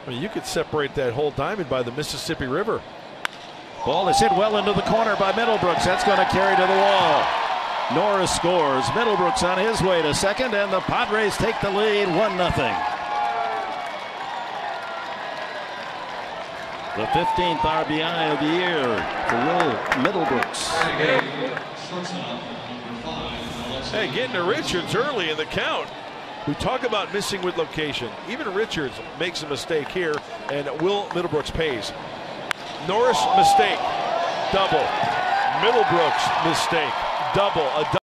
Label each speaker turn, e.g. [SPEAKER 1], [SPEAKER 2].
[SPEAKER 1] I mean, you could separate that whole diamond by the Mississippi River.
[SPEAKER 2] Ball is hit well into the corner by Middlebrooks. That's going to carry to the wall. Norris scores. Middlebrooks on his way to second, and the Padres take the lead 1-0. The 15th RBI of the year for Will Middlebrooks.
[SPEAKER 1] Hey, getting to Richards early in the count. We talk about missing with location. Even Richards makes a mistake here, and Will Middlebrooks pays. Norris mistake, double. Middlebrooks mistake, double.